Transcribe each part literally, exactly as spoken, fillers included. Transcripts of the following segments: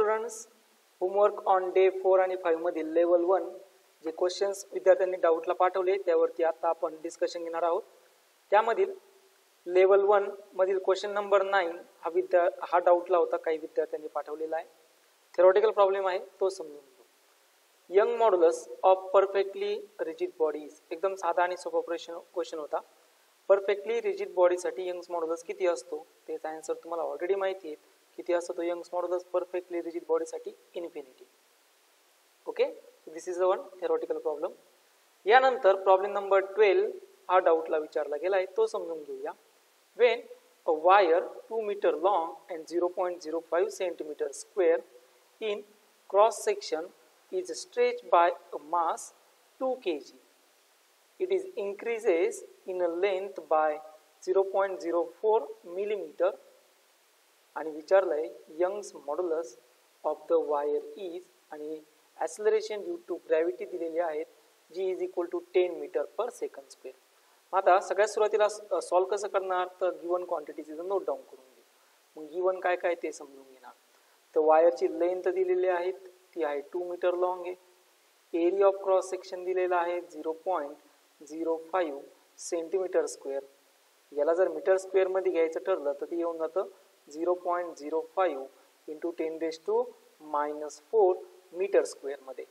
Students, homework on day four आणि five मधील level one जे क्वेश्चन्स विद्यार्थ्यांनी डाऊटला पाठवले त्यावरती आता आपण डिस्कशन घेणार आहोत. त्यामधील लेवल वन मधील क्वेश्चन नंबर नाईन हा विद्या हा डाऊटला होता, काही विद्यार्थ्यांनी पाठवलेला आहे. थेरॉटिकल प्रॉब्लेम आहे, तो समजून घेऊ. Young modulus of perfectly rigid bodies, एकदम साधा आणि सोपा प्रश्न क्वेश्चन होता. परफेक्टली रिजिड बॉडीसाठी यंग्स मॉड्युलस किती असतो त्याचा आन्सर तुम्हाला ऑलरेडी माहिती आहे. किती असतो तो यंग्स मॉड्युलस परफेक्टली रिजिड बॉडीसाठी? Infinity. Okay, this is the one theoretical problem. यानंतर प्रॉब्लेम नंबर ट्वेल्व हा डाऊटला विचारला गेला आहे, तो समजून घेऊया. When a wire two metre long and zero point zero five centimetre square in cross section is stretched by a mass two kilograms. It is increases in a length by zero point zero four millimeter. आणि विचारलंय Young's modulus of the wire is आणि acceleration due to gravity दिलेली आहेत जी is equal to ten metre per second square. आता सगळ्यात सुरुवातीला solve कसं करणार तर गिवन क्वांटिटीज नोट डाऊन करून घेऊ. मग गिवन काय काय ते समजून घेणार. तर वायरची लेंथ दिलेली आहेत, ती आहे टू मीटर लॉंग आहे. एरिया ऑफ क्रॉस सेक्शन दिलेला आहे zero point zero five centimetre square. याला जर मीटर स्क्वेअर मध्ये घ्यायचं ठरलं तर ते येऊन जातं zero point zero five into ten raise to minus four metre square मध्ये.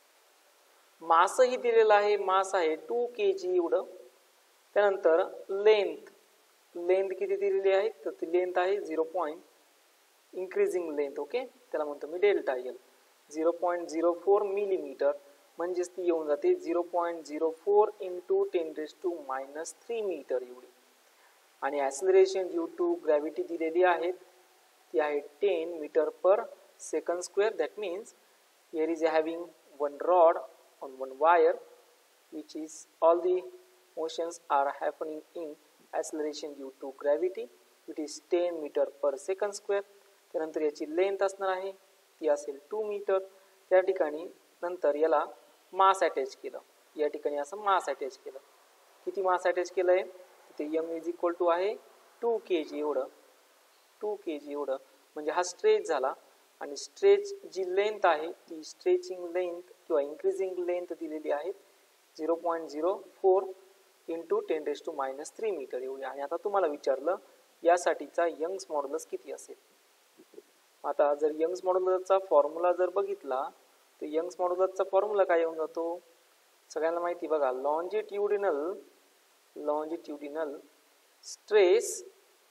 मासही दिलेला आहे, मास आहे टू के जी एवढं. त्यानंतर लेंथ, लेंथ किती दिलेली आहे तर ती लेंथ आहे zero point increasing length. Okay, त्याला म्हणतो मी delta L. Zero point zero four millimetre म्हणजेच ती येऊन जाते zero point zero four into ten raise to minus three metre एवढी. आणि ॲक्सलरेशन ड्यू टू ग्रॅव्हिटी दिलेली आहे ती आहे ten metre per second square. That means here is having one rod on one wire which is all the motions are happening in acceleration due to gravity. It is ten metre per second square. त्यानंतर याची length असणार आहे ती असेल to metre. त्या ठिकाणी नंतर याला मास अटॅच केलं, या ठिकाणी असं मास अटॅच केलं. किती मास अटॅच केलं आहे तिथे यम इज इक्वल टू आहे टू के जी एवढं. टू के जी एवढं म्हणजे हा स्ट्रेच झाला. आणि स्ट्रेच जी लेंथ आहे ती स्ट्रेचिंग लेंथ किंवा इन्क्रीजिंग लेंथ दिलेली आहे zero point zero four into ten raise to minus three metre एवढी. आणि आता तुम्हाला विचारलं यासाठीचा यंग्स मॉड्युलस किती असेल. आता जर यंग्स मॉड्युलसचा फॉर्म्युला जर बघितला तर यंग्स मॉड्युलसचा फॉर्म्युला काय येऊन जातो सगळ्यांना माहिती बघा. Longitudinal longitudinal stress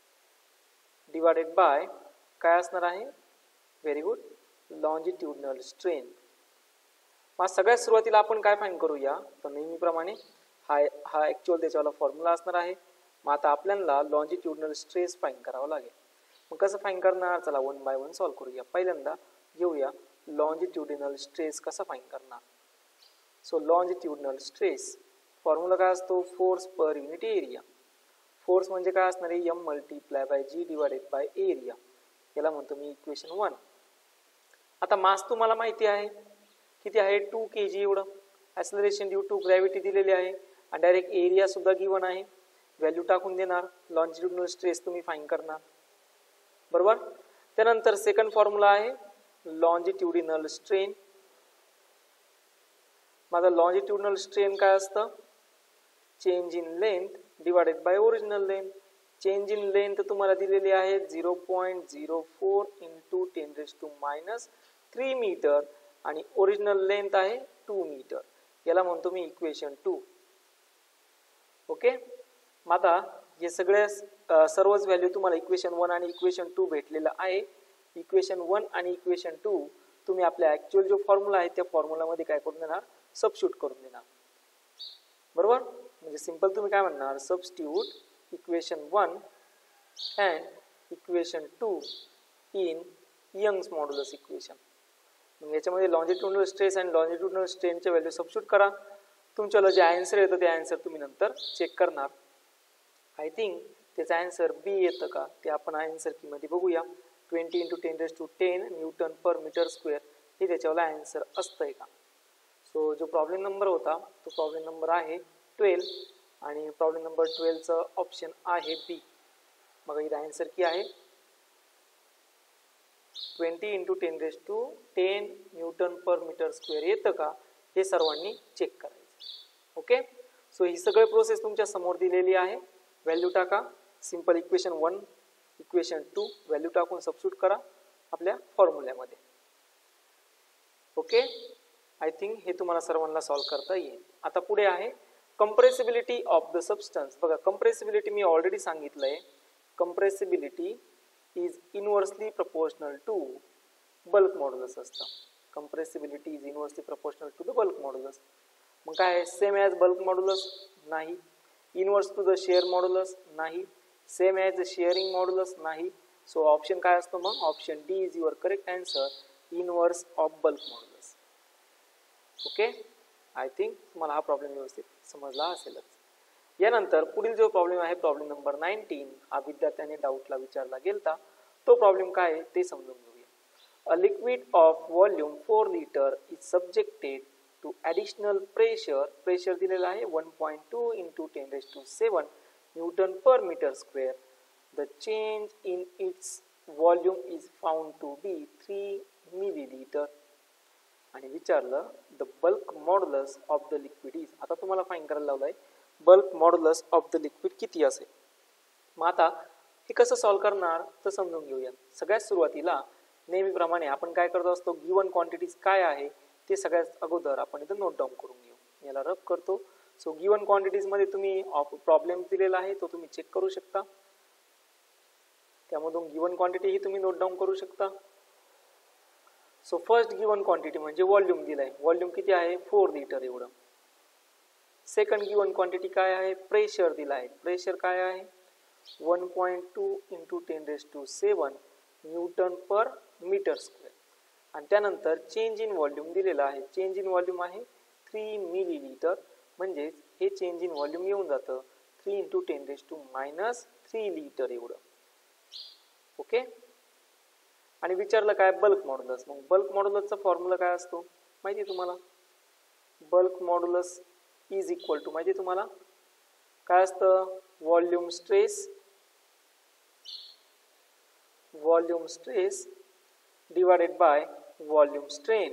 divided by काय असणार आहे, व्हेरी गुड, लॉन्जिट्युडिनल स्ट्रेन. मग सगळ्यात सुरुवातीला आपण काय फाइंड करूया तर नेहमीप्रमाणे हा हा ॲक्च्युअल त्याच्यावाला फॉर्म्युला असणार आहे. मग आता आपल्याला लॉन्जिट्युडिनल स्ट्रेस फाइंड करावा लागेल. मग कसं फाइंड करणार, चला वन बाय वन सॉल्व करूया. पहिल्यांदा घेऊया लॉन्जिट्युडिनल स्ट्रेस कसा फाइंड करणार. सो लॉन्जिट्युडिनल स्ट्रेस फॉर्म्युला काय असतो, force per unit area. Force म्हणजे काय असणार आहे, M multiply by G divided by area. याला म्हणतो मी इक्वेशन वन. आता मास तुम्हाला माहिती आहे किती आहे, टू के जी एवढं. ॲक्सलरेशन ड्यू टू ग्रॅव्हिटी दिलेली आहे आणि डायरेक्ट एरिया सुद्धा गिवन आहे. व्हॅल्यू टाकून देणार, लॉन्जिट्युडिनल स्ट्रेस तुम्ही फाइंड करणार, बरोबर. त्यानंतर सेकंड फॉर्म्युला आहे लॉन्जिट्युडिनल स्ट्रेन. माझा लॉन्जिट्युडिनल स्ट्रेन काय असतं, change in length divided by original length. Change in length तुम्हाला दिलेली आहे zero point zero four into ten raise to minus three metre आणि ओरिजिनल लेंथ आहे टू मीटर. याला म्हणतो मी इक्वेशन टू. ओके, मग आता हे सगळे सर्वच व्हॅल्यू तुम्हाला इक्वेशन वन आणि इक्वेशन टू भेटलेलं आहे. इक्वेशन वन आणि इक्वेशन टू तुम्ही आपल्या ऍक्च्युअल जो फॉर्म्युला आहे त्या फॉर्म्युलामध्ये काय करून देणार, सबस्टिट्यूट करून देणार, बरोबर. म्हणजे सिंपल तुम्ही काय म्हणणार, substitute equation one and equation two in Young's modulus equation. मग याच्यामध्ये लॉन्जिट्युडिनल स्ट्रेस आणि लॉन्जिट्युडिनल स्ट्रेनचे व्हॅल्यू सबस्टिट्यूट करा. तुमच्याला जे आन्सर येतं ते आन्सर तुम्ही नंतर चेक करणार. आय थिंक त्याचा आन्सर बी येतं का ते आपण आन्सर की मध्ये बघूया. Twenty into ten raise to ten newton per metre square हे त्याच्यावाला आन्सर असतंय का. सो जो प्रॉब्लेम नंबर होता तो प्रॉब्लेम नंबर आहे ट्वेल्व आणि प्रॉब्लेम नंबर ट्वेल्वचं ऑप्शन आहे बी. मग इथं आन्सर की आहे twenty into ten raise to ten newton per metre square येतं का हे सर्वांनी चेक करायचं. ओके, सो ही सगळी प्रोसेस तुमच्या समोर दिलेली आहे. व्हॅल्यू टाका, simple equation one equation two value टाकून सबस्टिट्यूट करा आपल्या फॉर्म्युल्यामध्ये. ओके, आय थिंक हे तुम्हाला सर्वांना सॉल्व्ह करता येईल. आता पुढे आहे कंप्रेसिबिलिटी ऑफ द सबस्टन्स. बघा, कंप्रेसिबिलिटी मी ऑलरेडी सांगितलंय. Compressibility is inversely proportional to bulk modulus असतं. Compressibility is inversely proportional to the bulk modulus. मग काय, सेम ॲज बल्क मॉड्युलस नाही, inverse to the shear modulus नाही, सेम ॲज शेअरिंग मॉड्युलस नाही. So option काय असतो मग, option D is your correct answer, inverse of bulk modulus. Okay, I think तुम्हाला हा प्रॉब्लेम व्यवस्थित समजला असेलच. यानंतर पुढील जो प्रॉब्लेम आहे प्रॉब्लेम नंबर नाईन्टीन, हा विद्यार्थ्याने डाऊटला विचारला गेलता. तो प्रॉब्लेम काय आहे ते समजून घेऊया. A liquid of volume four litre is subjected to additional pressure. Pressure दिलेला आहे one point two into ten raise to seven newton per metre square. The change in its volume is found to be three millilitre. आणि विचारलं the bulk modulus of the liquid is. आता तुम्हाला find करायला लावलंय bulk modulus of the liquid किती असेल. मग आता हे कसं सॉल्व्ह करणार तर समजून घेऊया. सगळ्यात सुरुवातीला नेहमीप्रमाणे आपण काय करत असतो, गिवन क्वांटिटीज काय आहे ते सगळ्यात अगोदर आपण इथं नोट डाऊन करून घेऊ. याला रब करतो. सो गिवन क्वांटिटीज मध्ये तुम्ही प्रॉब्लेम दिलेला आहे तो तुम्ही चेक करू शकता. त्यामधून गिवन क्वांटिटी ही तुम्ही नोट डाऊन करू शकता. सो फर्स्ट गिवन क्वांटिटी म्हणजे व्हॉल्यूम दिलाय. व्हॉल्यूम किती आहे, फोर लिटर एवढं. सेकंड गिवन क्वांटिटी काय आहे, प्रेशर दिला आहे. प्रेशर काय आहे, one point two into ten raise to seven newton per metre square. आणि त्यानंतर चेंज इन व्हॉल्यूम दिलेला आहे. चेंज इन व्हॉल्यूम आहे थ्री मिलीलीटर. म्हणजेच हे चेंज इन व्हॉल्यूम येऊन जातं three into ten raise to minus three litre एवढं. ओके, आणि विचारलं काय बल्क मॉड्युलस. मग बल्क मॉड्युलसचा फॉर्म्युला काय असतो माहिती तुम्हाला. Bulk modulus is equal to माहिती तुम्हाला काय असतं, volume stress volume stress divided by volume strain.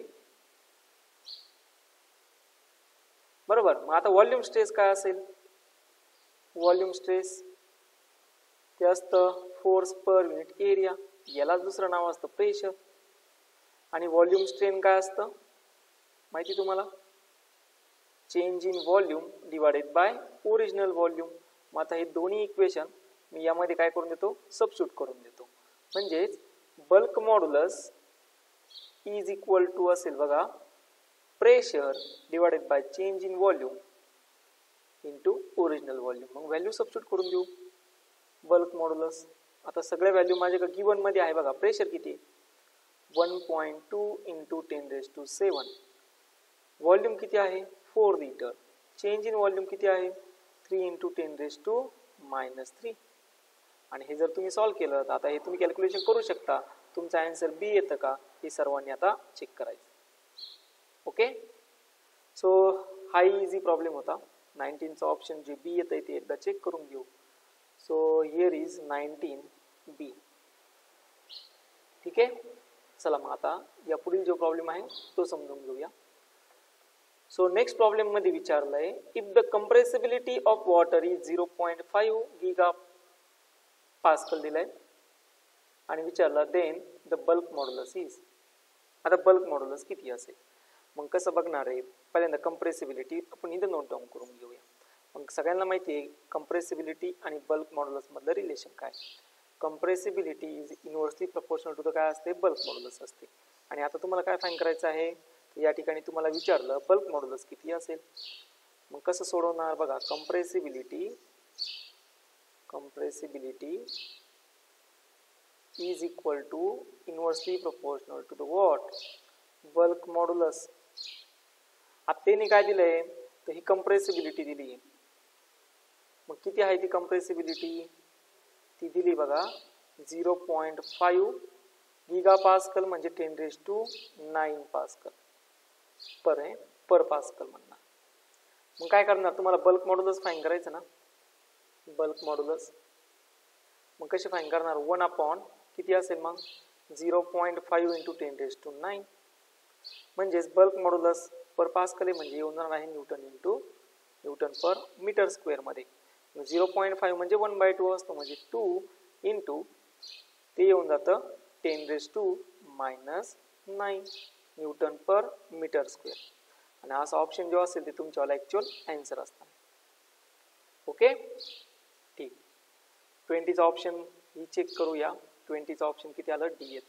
बरोबर. मग आता व्हॉल्यूम स्ट्रेस काय असेल, व्हॉल्यूम स्ट्रेस ते असतं फोर्स पर युनिट एरिया. याला दुसरं नाव असतं प्रेशर. आणि व्हॉल्यूम स्ट्रेन काय असतं माहिती तुम्हाला, change in volume divided by original volume. मग आता हे दोन्ही इक्वेशन मी यामध्ये काय करून देतो, सबस्टिट्यूट करून देतो. म्हणजेच bulk modulus is equal to असेल बघा pressure divided by change in volume into original volume. मग व्हॅल्यू सबस्टिट्यूट करून देऊ. बल्क मॉड्युलस आता सगळ्या व्हॅल्यू माझ्या गिवन मध्ये आहे बघा. प्रेशर किती, one point two into ten raise to seven. Volume किती आहे, four litre. Change in volume किती आहे, three into ten raise to minus three. आणि हे जर तुम्ही सॉल्व्ह केलं तर आता हे तुम्ही कॅल्क्युलेशन करू शकता. तुमचा आन्सर बी येतं का हे सर्वांनी आता चेक करायचं. ओके, सो हा इझी प्रॉब्लेम होता. नाईन्टीनचा ऑप्शन जे बी येतं ते एकदा चेक करून घेऊ. So here is nineteen B. ठीक आहे, चला मग आता या पुढील जो प्रॉब्लेम आहे तो समजून घेऊया. सो नेक्स्ट प्रॉब्लेम मध्ये विचारलंय if the compressibility of water is zero point five giga pascal दिलाय आणि विचारलं then the bulk modulus is. आता बल्क मॉड्युलस किती असेल. मग कसं बघणार आहे, पहिल्यांदा कंप्रेसिबिलिटी आपण इथं नोट डाऊन करून घेऊया. मग सगळ्यांना माहिती आहे कंप्रेसिबिलिटी आणि बल्क मॉड्युलस मधलं रिलेशन काय. Compressibility is inversely proportional to the काय असते, बल्क मॉड्युलस असते. आणि आता तुम्हाला काय फाईंड करायचं आहे, या ठिकाणी तुम्हाला विचारलं बल्क मॉड्युलस किती असेल. मग कसं सोडवणार बघा, compressibility compressibility is equal to inversely proportional to the what, bulk modulus. आता त्याने काय दिलंय तर ही कंप्रेसिबिलिटी दिली. मग किती आहे ती कंप्रेसिबिलिटी, ती दिली बघा zero point five giga pascal म्हणजे ten raise to nine pascal per आहे पर पास्कल म्हणणार. मग काय करणार, तुम्हाला बल्क मॉड्युलस फाईंड करायचं ना. बल्क मॉड्युलस मग कसे फाईंड करणार, वन अपॉन किती असेल मग zero point five into ten raise to nine, म्हणजेच बल्क मॉड्युलस पर पास्कल म्हणजे येऊन जाणार आहे newton into newton per metre square मध्ये. झिरो पॉईंट फाईव्ह म्हणजे वन बाय टू असतो, म्हणजे टू इंटू ते येऊन जातं ten raise to minus nine newton per metre square. आणि असा ऑप्शन जो असेल ते तुमच्यावाला ॲक्च्युअल आन्सर असणार. ओके ठीक. ट्वेंटीचा ऑप्शन ही चेक करूया. ट्वेंटीचा ऑप्शन किती आलं, डी येते.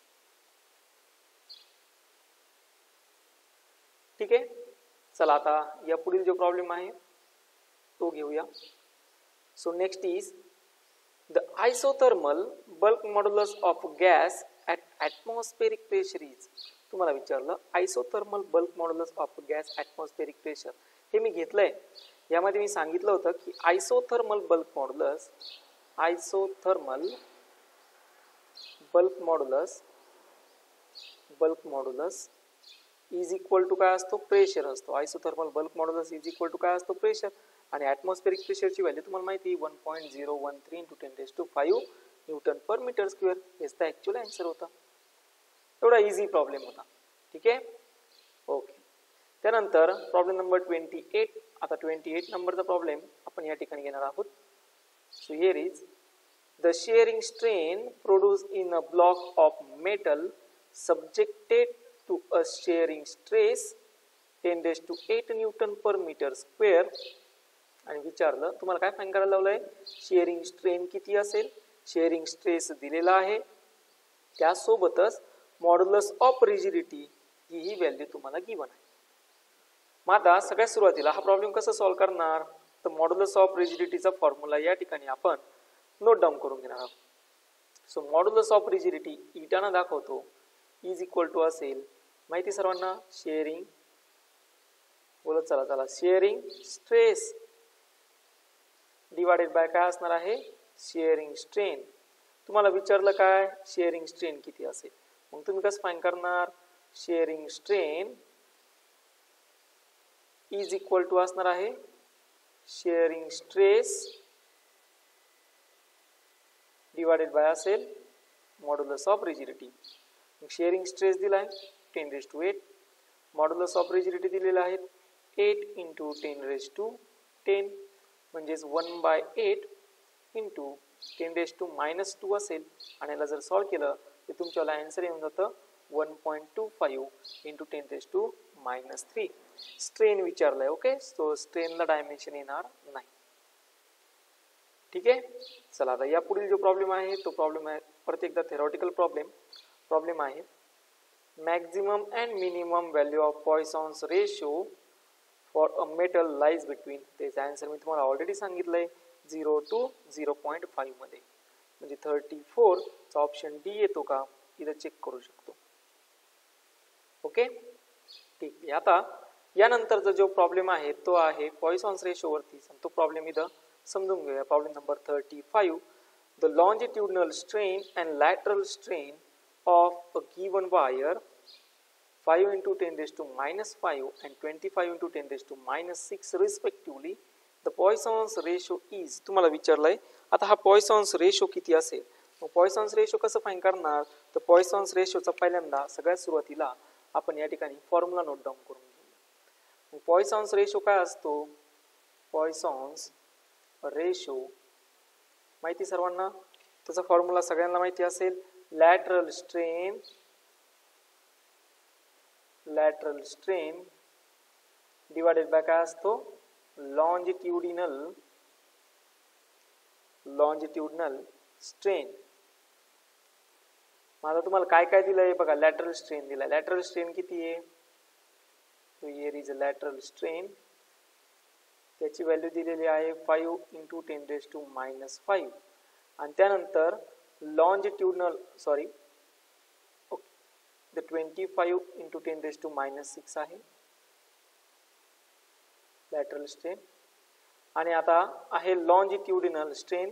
ठीक आहे, चला आता या पुढील जो प्रॉब्लेम आहे तो घेऊया. So next is the isothermal bulk modulus of gas at atmospheric pressure is. तुम्हाला विचारलं isothermal bulk modulus of gas atmospheric pressure. हे मी घेतलंय, यामध्ये मी सांगितलं होतं की isothermal bulk modulus isothermal bulk modulus bulk modulus is equal to काय असतो, प्रेशर असतो. Isothermal bulk modulus is equal to काय असतो, प्रेशर. आणि ॲटमॉस्फेरिक प्रेशरची व्हॅल्यू तुम्हाला माहिती one point zero one three into ten raise to five newton per metre square. हेच तर ॲक्च्युअल आन्सर होता. एवढा इझी प्रॉब्लेम होता. ठीक आहे, ओके. त्यानंतर प्रॉब्लेम नंबर ट्वेंटी एट. आता ट्वेंटी एट नंबरचा प्रॉब्लेम आपण या ठिकाणी घेणार आहोत. So here is the shearing strain produce in a block of metal subjected to a shearing stress ten raise to eight newton per metre square. आणि विचारलं तुम्हाला काय फाईंड करायला लावलंय, शेअरिंग स्ट्रेन किती असेल, शेअरिंग स्ट्रेस दिलेला आहे, त्यासोबतच मॉड्युलस ऑफ रिजिडिटी ही ही व्हॅल्यू तुम्हाला गिवन आहे. मग आता सगळ्यात सुरुवातीला हा प्रॉब्लेम कसा सॉल्व्ह करणार, तर मॉड्युलस ऑफ रिजिडिटीचा फॉर्म्युला या ठिकाणी आपण नोट डाऊन करून घेणार आहोत. सो मॉड्युलस ऑफ रिजिडिटी इटाना दाखवतो इज इक्वल टू असेल माहिती सर्वांना, शेअरिंग बोलत चला चला शेअरिंग स्ट्रेस डिवाइडेड बाय काय असणार आहे, शेअरिंग स्ट्रेन. तुम्हाला विचारलं काय, शेअरिंग स्ट्रेन किती असेल, मग तुम्ही कसं फाईंड करणार, shearing strain is equal to असणार आहे शेअरिंग स्ट्रेस डिवाइडेड बाय असेल modulus of rigidity. Shearing stress दिलाय ten raise to eight, modulus of rigidity दिलेला आहे eight into ten raise to ten, म्हणजेच one by eight into ten raise to minus two असेल. आणि याला जर solve केलं तर तुमच्याला आन्सर येऊन जातं one point two five into ten raise to minus three. Strain विचारलाय. ओके, सो स्ट्रेनला डायमेन्शन येणार नाही. ठीक आहे, चला आता या पुढील जो प्रॉब्लेम आहे तो प्रॉब्लेम आहे परत एकदा थेरॉटिकल प्रॉब्लेम. प्रॉब्लेम आहे maximum and minimum value of Poisson's ratio for a metal lies between. त्याचा आन्सर मी तुम्हाला ऑलरेडी सांगितलंय zero to zero point five मध्ये, म्हणजे थर्टी फोर चा ऑप्शन डी येतो का इथं चेक करू शकतो. ओके ठीक आहे. आता यानंतरचा जो प्रॉब्लेम आहे तो आहे पॉइसॉन्स रेशो वरती. तो प्रॉब्लेम इथं समजून घेऊया. Problem number thirty five. The longitudinal strain and lateral strain of a given wire five into ten raised to minus five and twenty-five into ten raised to minus six respectively, the Poisson's ratio is. तुम्हाला विचारलंय आता हा पॉइसॉन्स ratio किती असेल, मग पॉइसॉन्स ratio कसं find करणार, तर पॉइसॉन्स रेशोचा पहिल्यांदा सगळ्यात सुरुवातीला आपण या ठिकाणी फॉर्म्युला नोट डाऊन करून घेऊया. मग पॉइसॉन्स रेशो काय असतो, पॉइसॉन्स रेशो माहिती सर्वांना, त्याचा फॉर्म्युला सगळ्यांना माहिती असेल, lateral strain lateral strain divided by काय असतो, longitudinal longitudinal strain. माझा तुम्हाला काय काय दिलंय बघा, lateral strain दिलाय. lateral strain किती आहे, so here is a lateral strain, त्याची व्हॅल्यू दिलेली आहे five into ten raise to minus five. आणि त्यानंतर longitudinal sorry okay, the twenty-five into ten raised to minus six आहे lateral strain. आणि आता आहे longitudinal strain,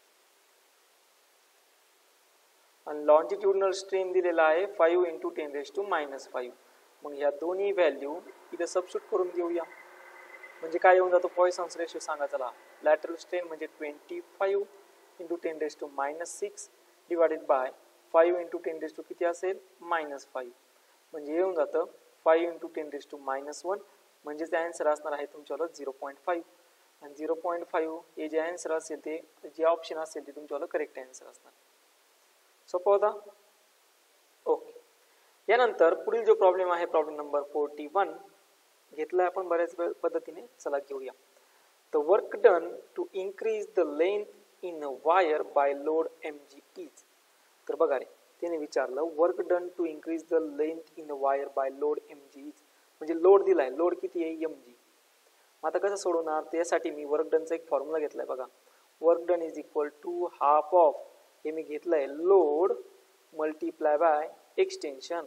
आणि longitudinal strain दिलेला आहे five into ten raised to minus five. मग ह्या दोन्ही व्हॅल्यू इथे सबस्टिट्यूट करून देऊया, म्हणजे काय येऊन जातो पॉइसॉन्स रेशो सांगा चला. lateral strain म्हणजे twenty-five into ten raised to minus six divided by five into ten raise to किती असेल मायनस फाईव्ह, म्हणजे येऊन जातं five into ten raise to minus one, म्हणजे ते आन्सर असणार आहे तुमच्यावाला झिरो पॉईंट फाईव्ह, आणि झिरो पॉईंट फाईव्ह हे जे आन्सर असेल ते जे ऑप्शन असेल ते तुमच्यावाला करेक्ट आन्सर असणार. सोपं होता. ओके, यानंतर पुढील जो प्रॉब्लेम आहे प्रॉब्लेम नंबर फोर्टी वन घेतलाय आपण बऱ्याच पद्धतीने, चला घेऊया. The work done to increase the length in a wire by load M G is. तर बघा रे, त्याने विचारलं work done to increase the length in a wire by load M G is, म्हणजे लोड दिलाय, लोड किती आहे M G. आता कसं सोडवणार, त्यासाठी मी वर्क डनचा एक फॉर्म्युला घेतलाय बघा. Work done is equal to half of, हे मी घेतलंय load multiply by extension.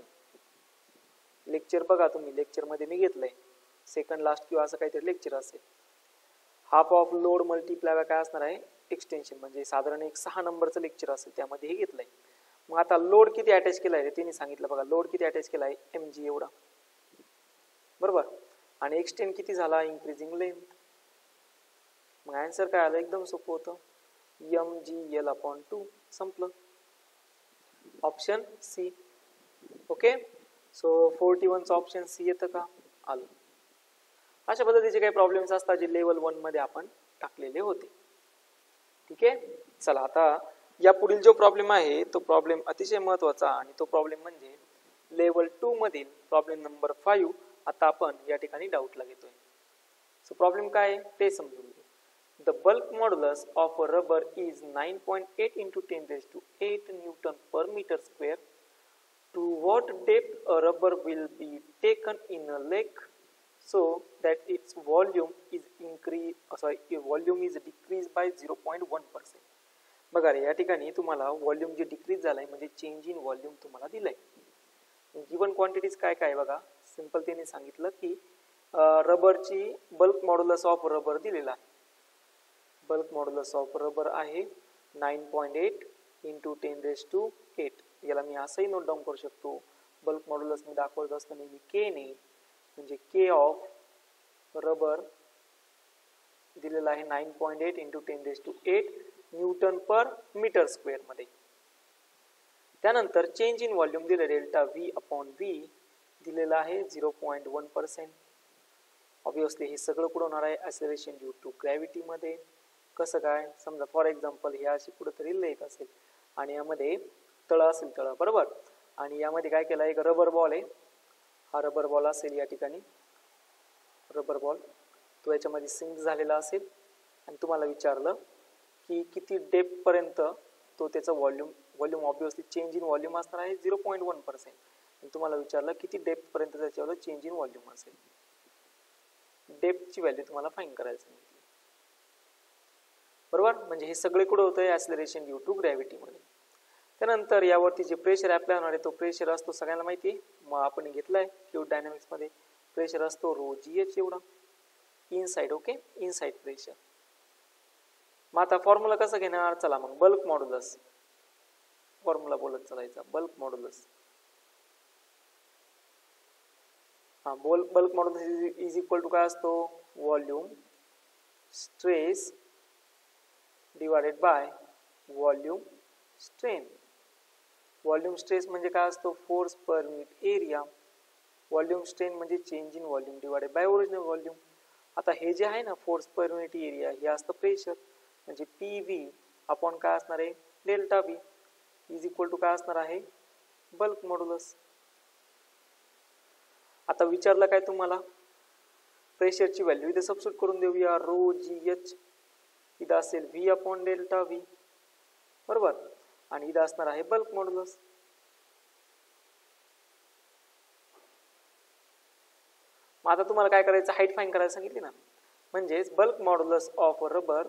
Lecture बघा तुम्ही, लेक्चर मध्ये मी घेतलंय सेकंड लास्ट किंवा असं काहीतरी लेक्चर असेल. Half of load multiply by काय असणार आहे एक्सटेन्शन, म्हणजे साधारण एक सहा नंबरचं लेक्चर असेल त्यामध्ये हे घेतलंय. मग आता लोड किती अटॅच केलाय त्यांनी सांगितलं बघा, लोड किती अटॅच केलाय एम जी एवढा, बरोबर, आणि एक्सटेंड किती झाला इंक्रीजिंग लेंथ. मग आन्सर काय आलं, एकदम सोपं होतं, M G L upon two, संपलं. Option C. Okay, so forty वनचं ऑप्शन सी येतं का, आलं. अशा पद्धतीचे काही प्रॉब्लेम्स असतात जे लेवल वन मध्ये आपण टाकलेले होते. ठीक आहे, चला आता या पुढील जो प्रॉब्लेम आहे तो प्रॉब्लेम अतिशय महत्वाचा, आणि तो प्रॉब्लेम म्हणजे लेवल टू मधील प्रॉब्लेम नंबर फाईव्ह. आता आपण या ठिकाणी डाऊटला घेतोय. सो प्रॉब्लेम काय आहे ते समजून घेऊ. The bulk modulus of a rubber is nine point eight into ten raise to eight newton per metre square. To what depth a rubber will be taken in a lake so that its volume is increase uh, sorry volume is decreased by zero point one percent. बघा रे, या ठिकाणी तुम्हाला volume जे decrease झालाय म्हणजे change in volume तुम्हाला दिलाय. Given quantities काय काय बघा, सिंपल त्याने सांगितलं की रबरची बल्क मॉड्युलस ऑफ रबर दिलेला आहे. बल्क मॉड्युलस ऑफ रबर आहे nine point eight into ten raise to eight. याला मी असंही नोट डाऊन करू शकतो, बल्क मॉड्युलस मी दाखवत असताना नेहमी के ने, म्हणजे के ऑफ रबर दिलेला आहे nine point eight into ten raise to eight newton per metre square मध्ये. त्यानंतर चेंज इन व्हॉल्यूम दिले डेल्टा व्ही अपॉन व्ही दिलेला आहे zero point one percent. Obviously हे सगळं कुठं होणार आहे ॲक्सेलरेशन ड्यू टू ग्रॅव्हिटी मध्ये. कसं काय, समजा फॉर एक्झाम्पल हे अशी कुठेतरी लेक असेल आणि यामध्ये तळ असेल, तळ बरोबर, आणि यामध्ये काय केलं, एक रबर बॉल आहे, हा रबर बॉल असेल या ठिकाणी, रबर बॉल तो याच्यामध्ये सिंक झालेला असेल, आणि तुम्हाला विचारलं की किती डेप्थ पर्यंत तो त्याचा volume, volume obviously change in volume असणार आहे झिरो पॉईंट वन पर्सेंट, आणि तुम्हाला विचारलं किती डेप्थ पर्यंत त्याच्यावर चेंज इन व्हॉल्यूम असेल. डेप्थची व्हॅल्यू तुम्हाला फाइंड करायचं आहे, बरोबर. म्हणजे हे सगळे कुठं होतं ॲक्सेलरेशन ड्यू टू ग्रॅव्हिटी मध्ये. त्यानंतर यावरती जे प्रेशर अप्लाय होणार आहे तो प्रेशर असतो सगळ्यांना माहिती आहे, मग आपण घेतलाय फ्लुइड डायनामिक्स मध्ये प्रेशर असतो रो जी एच एवढा इनसाइड. Okay, inside pressure. मग आता फॉर्म्युला कसं घेणार, चला मग बल्क मॉड्युलस फॉर्म्युला बोलत चालायचा. बल्क मॉड्युलस, हा बोल bulk modulus is equal to काय असतो, volume stress divided by volume strain. Volume stress म्हणजे काय असतो, force per unit area. Volume strain म्हणजे change in volume divided by original volume. आता हे जे आहे ना फोर्स पर युनिट एरिया हे असतं प्रेशर, म्हणजे पी व्ही अपॉन काय असणार आहे delta V is equal to काय असणार आहे बल्क मॉड्युलस. आता विचारलं काय तुम्हाला, प्रेशरची व्हॅल्यू इथे सबस्टिट्यूट करून देऊया, रो जी एच इथं असेल व्ही अपॉन डेल्टा व्ही, बरोबर, आणि इथं असणार आहे बल्क मॉड्युलस. मग आता तुम्हाला काय करायचं, हाईट फाइंड करायला सांगितली ना, म्हणजेच bulk modulus of rubber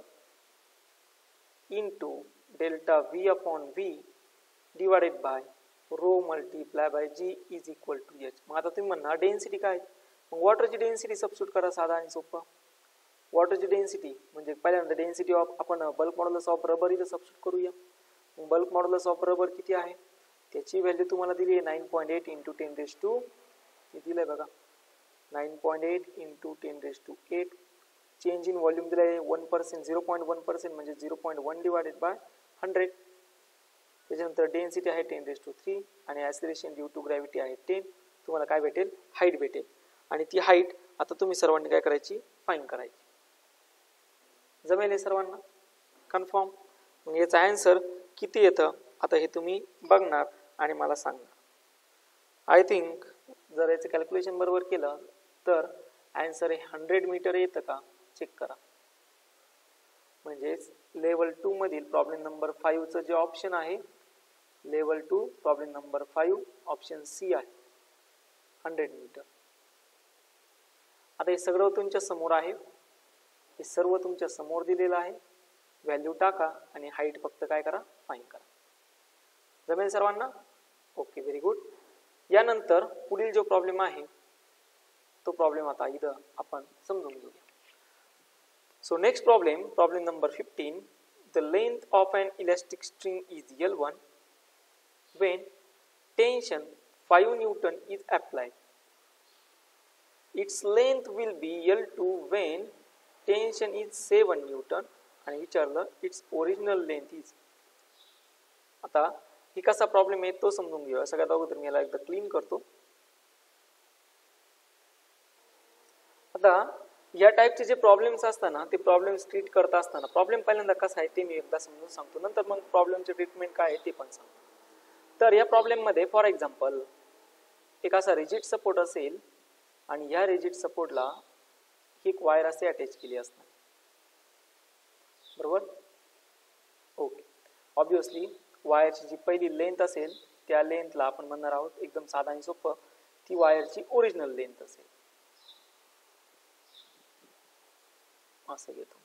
into delta V upon V divided by rho multiply by g is equal to h. मग आता तुम्ही म्हणणार डेन्सिटी काय, मग वॉटरची डेन्सिटी सबस्टिट्यूट करा, साधा आणि सोपा. वॉटरची डेन्सिटी म्हणजे पहिल्यांदा डेन्सिटी ऑफ आपण बल्क मॉड्युलस ऑफ रबर इथं सबस्टिट्यूट करूया. मग बल्क मॉड्युलस ऑफ रबर किती आहे, त्याची व्हॅल्यू तुम्हाला दिली आहे nine point eight into ten raise to, हे दिलंय बघा nine point eight into ten raise to eight. Change in volume दिलं आहे one percent, zero point one percent म्हणजे zero point one divided by hundred. त्याच्यानंतर डेन्सिटी आहे ten raise to three आणि acceleration due to gravity आहे ten. तुम्हाला काय भेटेल? हाईट भेटेल. आणि ती हाईट आता तुम्ही सर्वांनी काय करायची? फाईंड करायची. जमेल हे सर्वांना? कन्फर्म? मग याचा आन्सर किती येतं आता हे तुम्ही बघणार आणि मला सांगणार. आय थिंक जर याचं कॅल्क्युलेशन बरोबर केलं तर आन्सर हे हंड्रेड मीटर येतं का चेक करा. म्हणजेच लेवल टू मधील प्रॉब्लेम नंबर फाईव्हचं जे ऑप्शन आहे, level two problem number five option C आहे, हंड्रेड मीटर. आता हे सगळं तुमच्या समोर आहे, हे सर्व तुमच्या समोर दिलेलं आहे. व्हॅल्यू टाका आणि हाईट फक्त काय करा? फाइंड करा. जमेल सर्वांना? Okay, very good. यानंतर पुढील जो प्रॉब्लेम आहे तो प्रॉब्लेम आता इथं आपण समजून घेऊया. So next problem, problem number fifteen. The length of an elastic string is L one when tension five Newton is applied. Its length will be L two when tension is seven Newton आणि विचारलं its original length is. आता ही कसा problem आहे तो समजून घेऊया. सगळ्यात अगोदर मी याला एकदा क्लीन करतो. आता या टाइपचे जे प्रॉब्लेम्स असताना ते प्रॉब्लेम्स ट्रीट करत असताना प्रॉब्लेम पहिल्यांदा कसा आहे ते मी एकदा समजून सांगतो, नंतर मग प्रॉब्लेमचे ट्रीटमेंट काय आहे ते पण सांगतो. तर या प्रॉब्लेम मध्ये फॉर एक्झाम्पल एक असा रिजिड सपोर्ट असेल आणि या रिजिड सपोर्टला एक वायर असे अटॅच केली असणार, बरोबर? ओके. ऑब्विसली वायरची जी पहिली लेंथ असेल त्या लेंथला आपण म्हणणार आहोत एकदम साधा आणि सोपं ती वायरची ओरिजिनल लेंथ असेल. असं घेतो.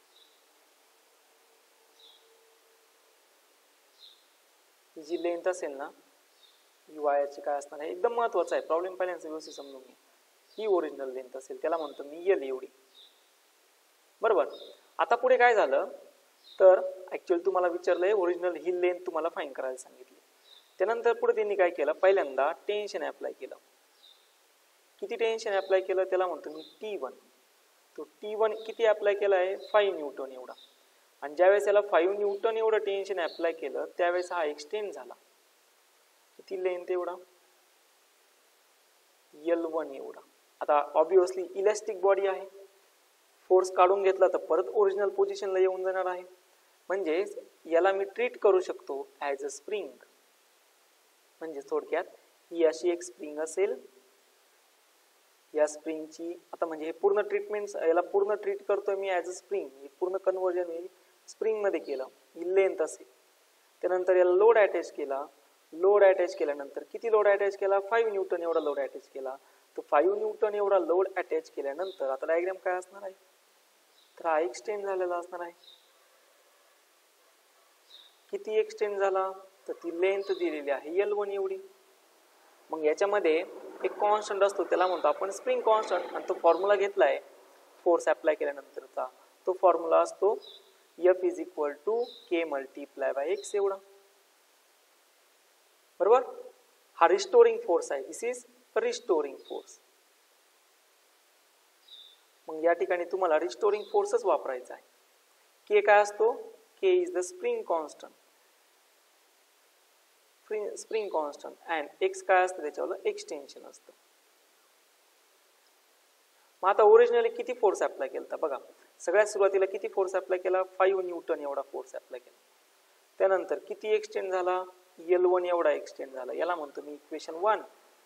ही जी लेंथ असेल ना ही वायरची काय असणार आहे एकदम महत्वाचं आहे. प्रॉब्लेम पहिल्यांदा व्यवस्थित समजून घ्या. ही ओरिजिनल लेंथ असेल त्याला म्हणतो मी एल एवढी, बरोबर? आता पुढे काय झालं तर ऍक्च्युअली तुम्हाला विचारलंय ओरिजिनल ही लेंथ तुम्हाला फाइंड करायला सांगितली. त्यानंतर पुढे त्यांनी काय केलं पहिल्यांदा टेन्शन अप्लाय केलं. किती टेन्शन अप्लाय केलं त्याला म्हणतो मी टी वन. तो टी वन किती अप्लाय केला आहे फाईव्ह न्यूटन एवढा. आणि ज्यावेळेस याला फाईव्ह न्यूटन एवढं टेन्शन अप्लाय केलं त्यावेळेस हा एक्सटेंड झाला. किती लेंथ एवढा? एल वन एवढा. आता ऑब्विसली इलास्टिक बॉडी आहे, फोर्स काढून घेतला तर परत ओरिजिनल पोझिशनला येऊन जाणार आहे. म्हणजे याला मी ट्रीट करू शकतो ॲज अ स्प्रिंग. म्हणजे थोडक्यात ही अशी एक स्प्रिंग असेल, या स्प्रिंगची आता म्हणजे हे पूर्ण ट्रीटमेंट याला पूर्ण ट्रीट करतोय मी ॲज अ स्प्रिंग. पूर्ण कन्वर्जन मी स्प्रिंग मध्ये केलं. ही लेंथ असेल. त्यानंतर याला लोड अटॅच केला. लोड अटॅच केल्यानंतर किती लोड अटॅच केला? फाईव्ह न्यूटन एवढा लोड अटॅच केला. तो फाईव्ह न्यूटन एवढा लोड अटॅच केल्यानंतर आता डायग्राम काय असणार आहे तर हा एक्सटेंड झालेला असणार आहे. किती एक्सटेंड झाला तर ती लेंथ दिलेली आहे एल वन एवढी. मग याच्यामध्ये एक कॉन्स्टंट असतो त्याला म्हणतो आपण स्प्रिंग कॉन्स्टंट आणि तो फॉर्म्युला घेतलाय फोर्स अप्लाय केल्यानंतरचा. तो फॉर्म्युला असतो F is equal to K multiply by X एवढा, बरोबर? हा रिस्टोरिंग फोर्स आहे. This is restoring force. मग या ठिकाणी तुम्हाला रिस्टोरिंग फोर्सच वापरायचा आहे. के काय असतो? K is the spring constant, spring constant and X काय असतं त्याच्यावर एक्सटेन्शन असतं. मग आता ओरिजिनली किती फोर्स अप्लाय केला बघा. सगळ्यात सुरुवातीला किती फोर्स अप्लाय केला? फाईव्ह न्यूटन एवढा फोर्स अप्लाय केला. त्यानंतर किती एक्सटेंड झाला? एल वन एवढा एक्सटेंड झाला. याला म्हणतो मी इक्वेशन वन.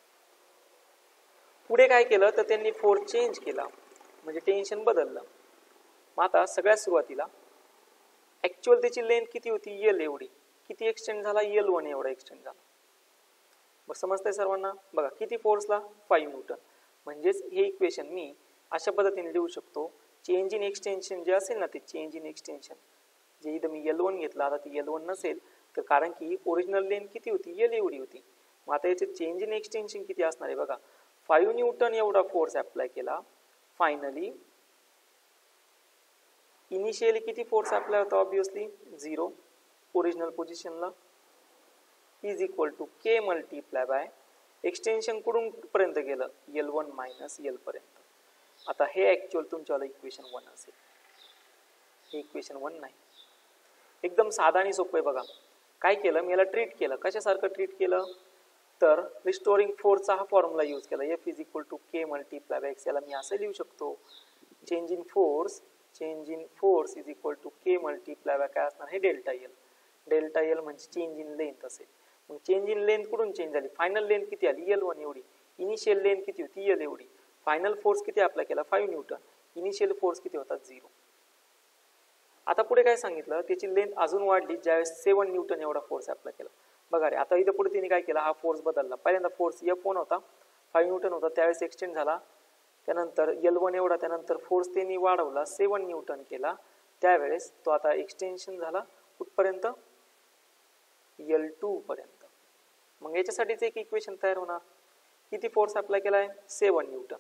पुढे काय केलं तर त्यांनी फोर्स चेंज केला म्हणजे टेन्शन बदललं. मग आता सगळ्यात सुरुवातीला ऍक्च्युअल त्याची लेंथ किती होती? एल एवढी. किती एक्सटेंड झाला? एल वन एवढा एक्सटेंड झाला. बरं समजतंय सर्वांना? बघा किती फोर्सला? Five Newton. म्हणजेच हे इक्वेशन मी अशा पद्धतीने लिहू शकतो. चेंज इन एक्सटेन्शन जे असेल ना ते चेंज इन एक्सटेन्शन जे इथं मी एल वन घेतला आता ती एल वन नसेल तर कारण की ओरिजिनल लेंथ किती होती? एल एवढी होती. मग आता याचे चेंज इन एक्सटेन्शन किती असणार आहे बघा. फाईव्ह न्यूटन एवढा फोर्स अप्लाय केला. फायनली इनिशियली किती फोर्स अप्लाय होता? ऑब्विसली झिरो ओरिजिनल पोझिशनला is equal to K multiply by extension कुठून पर्यंत गेलं? एल वन मायनस एल पर्यंत. आता हे ऍक्च्युअल तुमच्यावाला इक्वेशन वन असेल. हे इक्वेशन वन नाही. एकदम साधा आणि सोपं आहे बघा. काय केलं मी याला ट्रीट केलं, कशासारखं ट्रीट केलं तर रिस्टोरिंग फोर्सचा हा फॉर्म्युला यूज केला, F is equal to K multiply by X. याला मी असं लिहू शकतो, change in force change in force is equal to K multiply by काय असणार हे डेल्टा एल. डेल्टा एल म्हणजे चेंज इन लेंथ असेल. मग चेंज इन लेंथ कुठून चेंज झाली, फायनल लेंथ किती आली एल वन एवढी, इनिशियल लेंथ किती होती एल एवढी, फायनल फोर्स किती अप्लाय केला फाईव्ह न्यूटन, इनिशियल फोर्स किती होता झिरो. आता पुढे काय सांगितलं, त्याची लेंथ अजून वाढली ज्यावेळेस सेवन न्यूटन एवढा फोर्स अप्लाय केला. बघा रे आता इथं पुढे तिने काय केला, हा फोर्स बदलला. पहिल्यांदा फोर्स एफ वन होता, फाईव्ह न्यूटन होता, त्यावेळेस एक्सटेंड झाला, त्यानंतर एल वन एवढा, त्यानंतर फोर्स त्यांनी वाढवला सेवन न्यूटन केला, त्यावेळेस तो आता एक्सटेन्शन झाला कुठपर्यंत एल टू पर्यंत. मग याच्यासाठीच एक इक्वेशन तयार होणार, किती फोर्स अप्लाय केलाय सेवन न्यूटन,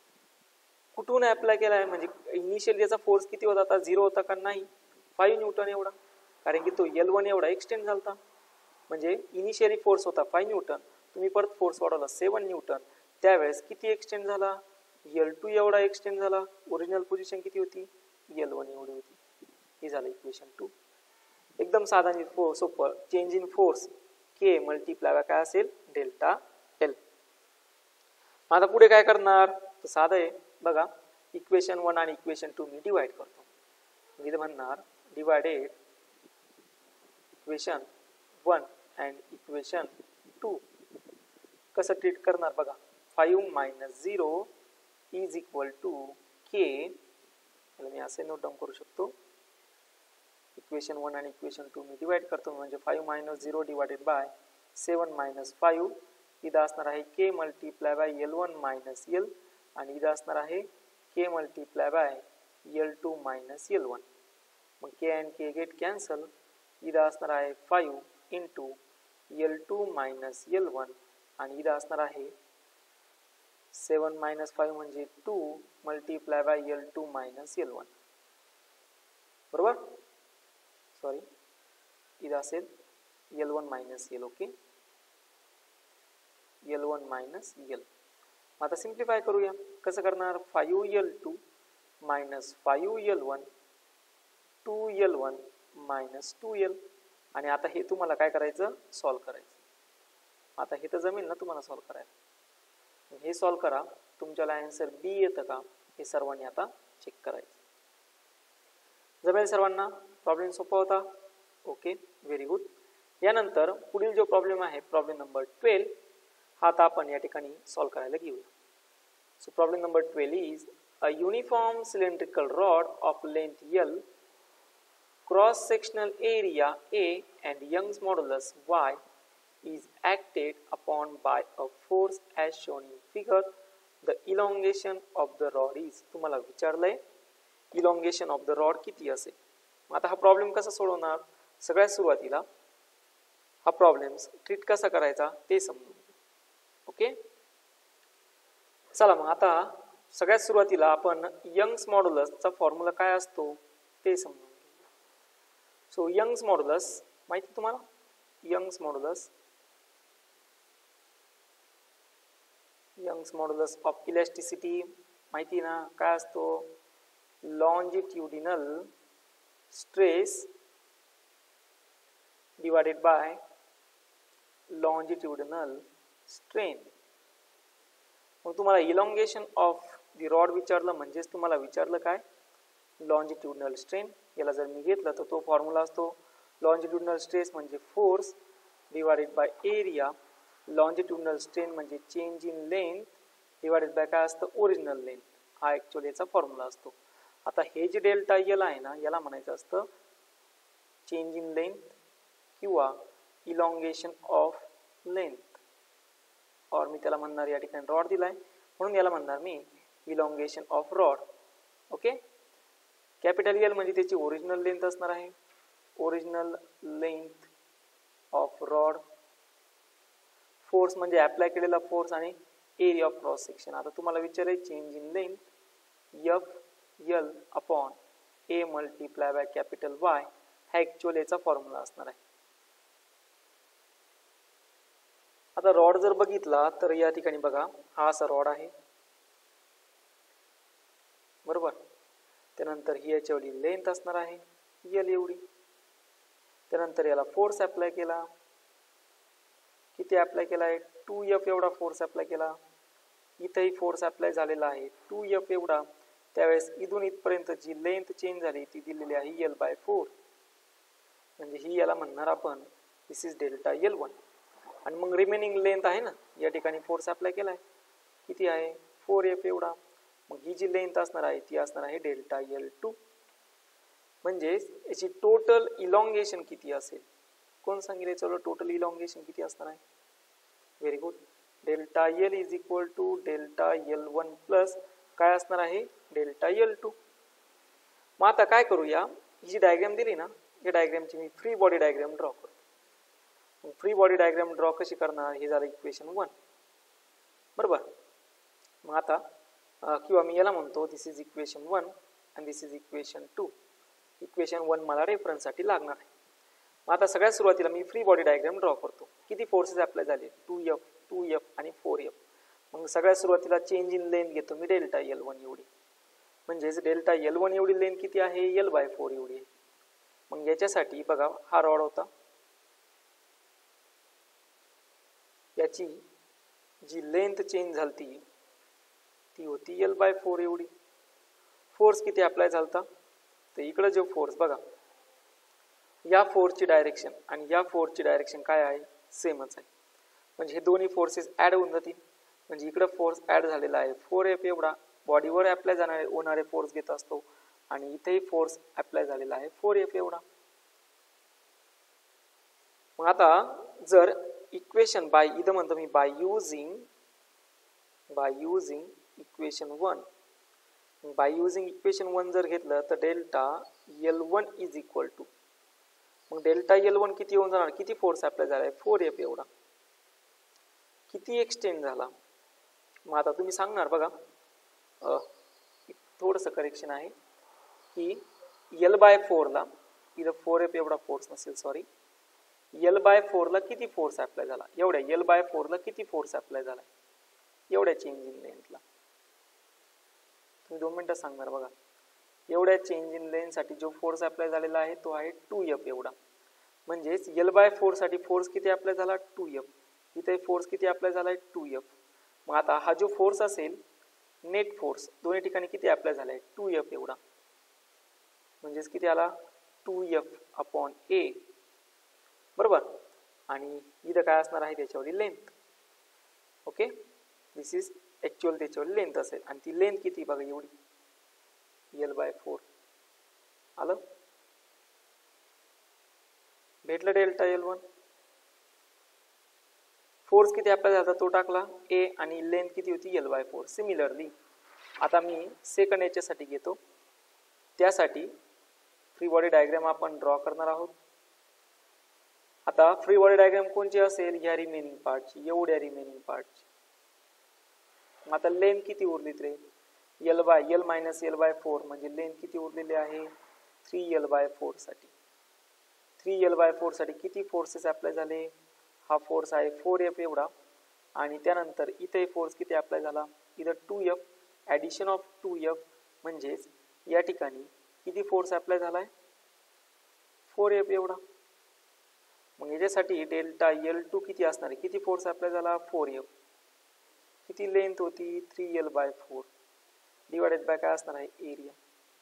कुठून अप्लाय केलाय म्हणजे इनिशियल याचा फोर्स किती होता आता झिरो होता का नाही फाईव्ह न्यूटन एवढा, कारण की तो एल वन एवढा एक्सटेंड झाला, म्हणजे इनिशियली फोर्स होता फाईव्ह न्यूटन, तुम्ही परत फोर्स वाढवला सेवन न्यूटन, त्यावेळेस किती एक्सटेंड झाला एल टू एवढा एक्सटेंड झाला, ओरिजिनल पोझिशन किती होती एल वन एवढी होती. हे झालं इक्वेशन टू. एकदम साधा सोपं, change in force K multiply काय असेल डेल्टा एल. आता पुढे काय करणार तर साधं आहे बघा, इक्वेशन वन आणि इक्वेशन टू मी डिवाइड करतो. मी म्हणणार divided equation one and equation two. कसं ट्रीट करणार बघा, five minus zero is equal to K, मी असे नोट डाऊन करू शकतो. इक्वेशन वन आणि इक्वेशन टू मी डिवाइड करतो, म्हणजे five minus zero divided by seven minus five, इथं असणार आहे K multiply by L one minus L, आणि इथं असणार आहे K multiply by L two minus L one. मग K and K get cancel, इथं असणार आहे five into L two minus L one, आणि इथं असणार आहे सेवन मायनस फाईव्ह म्हणजे two multiply by L two minus L one. बरोबर, सॉरी इथं असेल L one minus L. Okay, L one minus L. आता सिम्प्लिफाय करूया, कसं करणार, five L two minus five L one, two L one minus two L. आणि आता हे तुम्हाला काय करायचं सॉल्व करायचं. आता हे तर जमेल ना तुम्हाला सॉल्व करायला, हे सॉल्व करा, तुमच्याला आन्सर बी येतं का हे सर्वांनी आता चेक करायचं. जमेल सर्वांना, प्रॉब्लेम सोपा होता. Okay, very good. यानंतर पुढील जो प्रॉब्लेम आहे प्रॉब्लेम नंबर ट्वेल्व, हा आता आपण या ठिकाणी सॉल्व करायला घेऊया. So problem number twelve is a uniform cylindrical rod of length L, cross sectional area A and Young's modulus y is acted upon by a force as shown in figure. The elongation of the rod is, तुम्हाला विचारलंय elongation of the rod किती असेल. आता हा problem कसा सोडवणार, सगळ्यात सुरुवातीला हा प्रॉब्लेम ट्रीट कसा करायचा ते समजू. ओके, चला मग आता सगळ्यात सुरुवातीला आपण यंग्स मॉड्युलसचा फॉर्म्युला काय असतो ते समजू. सो यंग्स मॉड्युलस माहिती तुम्हाला, Young's modulus Young's modulus of elasticity माहिती ना, काय असतो, longitudinal stress divided by longitudinal strain. मग तुम्हाला इलॉंगेशन ऑफ द रॉड विचारलं, म्हणजेच तुम्हाला विचारलं काय लॉन्जिट्युडिनल स्ट्रेन. याला जर मी घेतलं तर तो फॉर्म्युला असतो लॉन्जिट्युडिनल स्ट्रेस म्हणजे force divided by area, longitudinal strain म्हणजे change in length divided by काय असतं ओरिजिनल लेंथ. हा ऍक्च्युअली याचा फॉर्म्युला असतो. आता हे जे डेल्टा एल आहे ना, याला म्हणायचं असतं चेंज इन लेंथ किंवा इलॉंगेशन ऑफ लेंथ, और मी त्याला म्हणणार या ठिकाणी रॉड दिलाय म्हणून याला म्हणणार मी elongation of rod. Okay, capital L म्हणजे त्याची ओरिजिनल लेंथ असणार आहे, original length of rod. Force म्हणजे अप्लाय केलेला फोर्स आणि एरिया ऑफ क्रॉस सेक्शन. आता तुम्हाला विचाराय change in length F L upon A multiply by capital Y, हा ऍक्च्युअल याचा फॉर्म्युला असणार आहे. आता रॉड जर बघितला तर या ठिकाणी बघा हा असा रॉड आहे बरोबर, त्यानंतर ही याच्यावरली लेंथ असणार आहे एल एवढी. त्यानंतर याला फोर्स अप्लाय केला, किती अप्लाय केला आहे, टू एफ एवढा फोर्स अप्लाय केला. इथेही फोर्स अप्लाय झालेला आहे टू एफ एवढा. त्यावेळेस इथून इथपर्यंत जी लेंथ चेंज झाली ती दिलेली आहे एल बाय फोर, म्हणजे ही याला म्हणणार आपण this is delta L one. आणि मग रिमेनिंग लेंथ आहे ना, या ठिकाणी फोर्स अप्लाय केलाय किती आहे फोर एफ एवढा. मग ही जी लेंथ असणार आहे ती असणार आहे डेल्टा एल टू. म्हणजे याची टोटल इलॉंगेशन किती असेल, कोण सांगितले, चलो टोटल इलॉंगेशन किती असणार आहे. Very good. Delta L is equal to delta L one plus काय असणार आहे डेल्टा एल टू. मग आता काय करूया, ही जी डायग्राम दिली ना, या डायग्रामची मी फ्री बॉडी डायग्राम ड्रॉ करतो. फ्री बॉडी डायग्राम ड्रॉ कशी करणार, हे झालं इक्वेशन वन, बरोबर. मग आता किंवा मी याला म्हणतो this is equation one and this is equation two. Equation one मला रेफरन्ससाठी लागणार आहे. मग आता सगळ्यात सुरुवातीला मी फ्री बॉडी डायग्राम ड्रॉ करतो. किती फोर्सेस अप्लाय झाले, टू एफ टू एफ आणि फोर एफ. मग सगळ्यात सुरुवातीला चेंज इन लेंथ घेतो मी डेल्टा एल वन एवढी, म्हणजेच डेल्टा एल वन एवढी लेंथ किती आहे एल बाय फोर एवढी आहे. मग याच्यासाठी बघा हा रॉड होता, याची जी लेंथ चेंज झालती ती होती एल बाय फोर एवढी. फोर्स किती अप्लाय झालता, तर इकडे जो फोर्स बघा, या फोर्सची डायरेक्शन आणि या फोर्सची डायरेक्शन काय आहे सेमच आहे. म्हणजे हे दोन्ही फोर्सेस ऍड होऊन जातील. म्हणजे इकडे फोर्स ऍड झालेला आहे फोर एफ एवढा, बॉडीवर अप्लाय जाणारे होणारे फोर्स घेत असतो, आणि इथेही फोर्स अप्लाय झालेला आहे फोर एफ एवढा. मग आता जर इक्वेशन बाय इथं म्हणतो मी by using by using equation one, by using equation one जर घेतलं तर delta L one is equal to, मग डेल्टा एल वन किती होऊन जाणार, किती फोर्स अप्लाय झाला आहे फोर एफ एवढा, किती एक्सटेंड झाला. मग आता तुम्ही सांगणार बघा, थोडंसं करेक्शन आहे की एल बाय फोरला इथं फोर एफ एवढा फोर्स नसेल, सॉरी, एल बाय फोरला किती फोर्स अप्लाय झाला, एवढ्या एल बाय फोरला किती फोर्स अप्लाय झाला एवढ्या चेंज इन लेंथला. तुम्ही दोन मिनिटं सांगणार बघा, एवढ्या चेंज इन लेंथ साठी जो फोर्स अप्लाय झालेला आहे तो आहे टू एफ एवढा. म्हणजेच एल बाय फोर साठी फोर्स किती अप्लाय झाला टू एफ, इथे फोर्स किती अप्लाय झालाय टू एफ. मग आता हा जो फोर्स असेल नेट फोर्स दोन्ही ठिकाणी किती अप्लाय झालाय टू एफ एवढा, म्हणजेच किती आला टू एफ अपॉन ए, बरोबर. आणि इथं काय असणार आहे त्याच्यावरील length. Okay, this is actual त्याच्यावरील लेंथ असेल, आणि ती लेंथ किती बघा एवढी एल बाय फोर. आलं, भेटलं डेल्टा एल वन. फोर्स किती अप्लाय झाला तो टाकला ए, आणि लेंथ किती होती एल बाय फोर. सिमिलरली आता मी सेकंड याच्यासाठी घेतो, त्यासाठी फ्री बॉडी डायग्राम आपण ड्रॉ करणार आहोत. आता फ्री बॉडी डायग्राम कोणची असेल, ह्या रिमेनिंग पार्टची, एवढ्या रिमेनिंग पार्टची. आता लेंथ किती उरलीत रे, L by L minus L by four, म्हणजे लेंथ किती उरलेली आहे थ्री एल बाय फोर साठी. थ्री एल बाय फोर साठी किती फोर्सेस अप्लाय झाले, हा फोर्स आहे फोर एफ एवढा, आणि त्यानंतर इथे फोर्स किती अप्लाय झाला इथं two F, addition of two F, म्हणजेच या ठिकाणी किती फोर्स अप्लाय झालाय फोर एफ एवढा. मग याच्यासाठी डेल्टा एल टू किती असणार आहे, किती फोर्स अप्लाय झाला फोर एफ, किती लेंथ होती three L by four, divided by काय असणार आहे area.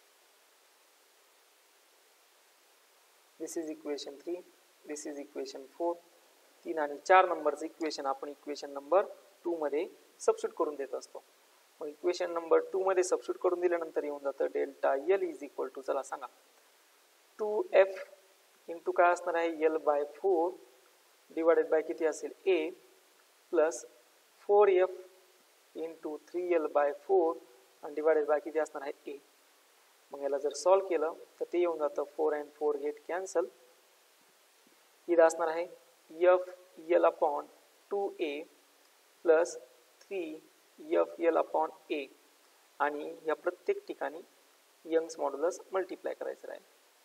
This is equation three, this is equation four. तीन आणि चार नंबरचं इक्वेशन आपण इक्वेशन नंबर टू मध्ये सबस्टिट्यूट करून देत असतो. मग इक्वेशन नंबर टू मध्ये सबस्टिट्यूट करून दिल्यानंतर येऊन जातं delta L is equal to, चला सांगा, टू एफ इंटू काय असणार आहे L by four divided by किती असेल A, plus four F into three L by four आणि डिवाइडेड बाय किती असणार आहे ए. मग याला जर सॉल्व केलं तर ते येऊन जातं four and four get cancel. इथं असणार आहे F L upon two A plus three F L upon A, आणि या प्रत्येक ठिकाणी यंग्स मॉड्युलस मल्टिप्लाय करायचं राहील.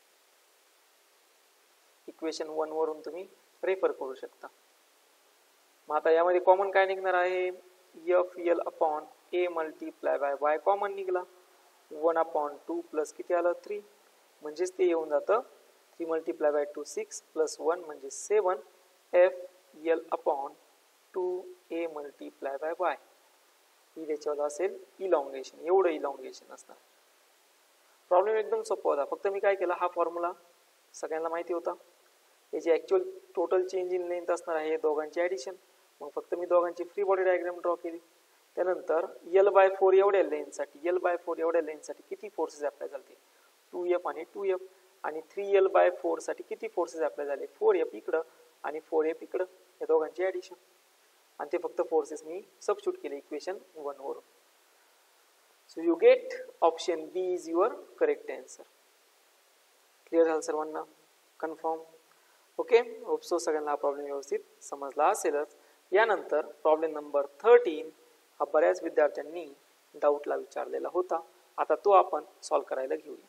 इक्वेशन वन वरून तुम्ही रेफर करू शकता. मग आता यामध्ये कॉमन काय निघणार आहे, F L upon A multiply by Y common निघला, वन अपॉन टू प्लस किती आलं थ्री, म्हणजेच ते येऊन जातं three multiply by two six plus one म्हणजे seven F L upon two A multiply by Y. ही त्याच्यावर असेल इलॉंगेशन, एवढं इलॉंगेशन असणार. प्रॉब्लेम एकदम सोपा होता. फक्त मी काय केला, हा फॉर्म्युला सगळ्यांना माहिती होता. याची actual total change in length असणार आहे दोघांची ॲडिशन. मग फक्त मी दोघांची फ्री बॉडी डायग्राम ड्रॉ केली. त्यानंतर यल बाय फोर एवढ्या लेंथसाठी यल बाय फोर एवढ्या लेंथसाठी किती फोर्सेस अप्लाय झाले, टू एफ आणि टू एफ. आणि थ्री यल बाय फोर साठी किती फोर्सेस अप्लाय झाले, फोर एफ इकडं आणि फोर एफ इकडं, या दोघांची ॲडिशन. आणि ते फक्त फोर्सेस मी सबस्टिट्यूट केले इक्वेशन वन वरून. So you get option B is your correct answer. Clear झालं सर्वांना, कन्फर्म. ओके, होप सो सगळ्यांना हा प्रॉब्लेम व्यवस्थित समजला असेलच. यानंतर प्रॉब्लेम नंबर थर्टीन हा बऱ्याच विद्यार्थ्यांनी डाऊटला विचारलेला होता. आता तो आपण सॉल्व्ह करायला घेऊया.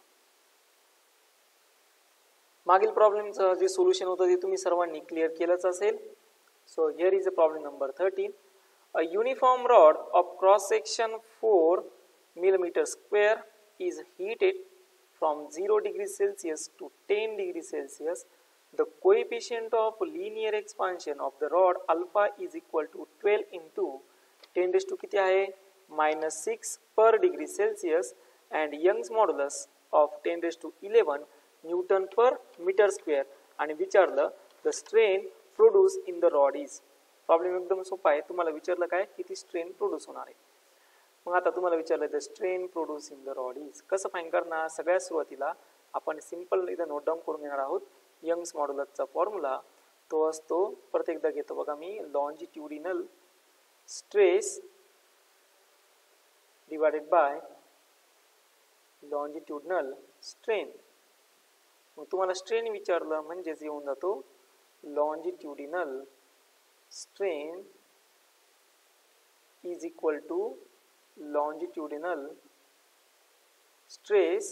मागील प्रॉब्लेमचं जे सोल्युशन होतं ते तुम्ही सर्वांनी क्लिअर केलंच असेल. So here is a problem number thirteen. A uniform rod of cross section four millimeter square is heated from zero degree Celsius to ten degree Celsius. The coefficient of linear expansion of the rod alpha is equal to twelve into ten raised to किती आहे minus six per degree Celsius and Young's modulus of ten raised to eleven Newton per meter square. आणि विचारलं the strain produced in the rod is. Problem एकदम सोपा आहे. तुम्हाला विचारलं काय, किती स्ट्रेन प्रोड्यूस होणार आहे. मग आता तुम्हाला विचारलं the strain produce in the rod is. कसं फाईंड करणार, सगळ्यात सुरुवातीला आपण सिंपल इथं नोट डाऊन करून घेणार आहोत. यंग्स मॉड्युलसचा फॉर्म्युला तो असतो, परत एकदा घेतो बघा मी, longitudinal stress divided by longitudinal strain. मग तुम्हाला स्ट्रेन विचारलं म्हणजेच येऊन जातो longitudinal strain is equal to longitudinal stress